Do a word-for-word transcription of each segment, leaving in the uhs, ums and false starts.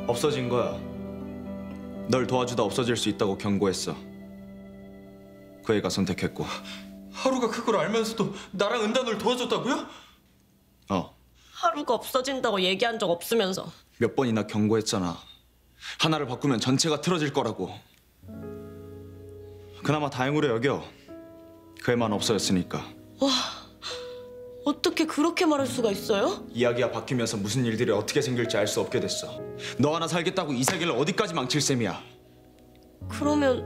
없어진 거야. 널 도와주다 없어질 수 있다고 경고했어. 그 애가 선택했고. 하루가 그걸 알면서도 나랑 은다 널 도와줬다고요? 어. 하루가 없어진다고 얘기한 적 없으면서. 몇 번이나 경고했잖아. 하나를 바꾸면 전체가 틀어질 거라고. 그나마 다행으로 여겨. 그 애만 없어졌으니까. 와, 어떻게 그렇게 말할 수가 있어요? 이야기가 바뀌면서 무슨 일들이 어떻게 생길지 알 수 없게 됐어. 너 하나 살겠다고 이 세계를 어디까지 망칠 셈이야. 그러면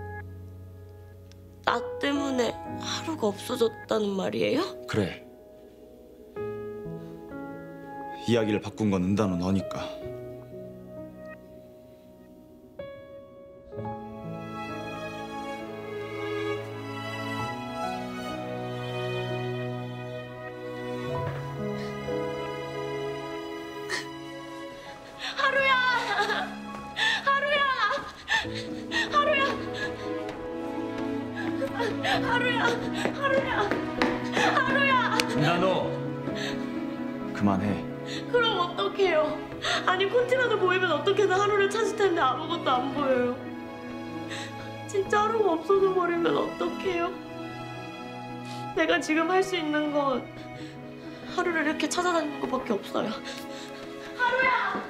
나 때문에 하루가 없어졌다는 말이에요? 그래. 이야기를 바꾼 건 은다는 너니까. 하루야! 하루야! 하루야! 하루야! 하루야! 하루야! 은다 너! 그만해. 그럼 어떡해요? 아니 콘티라도 보이면 어떻게든 하루를 찾을 텐데 아무것도 안 보여요. 진짜 하루가 없어져 버리면 어떡해요? 내가 지금 할 수 있는 건 하루를 이렇게 찾아다니는 것밖에 없어요. 하루야!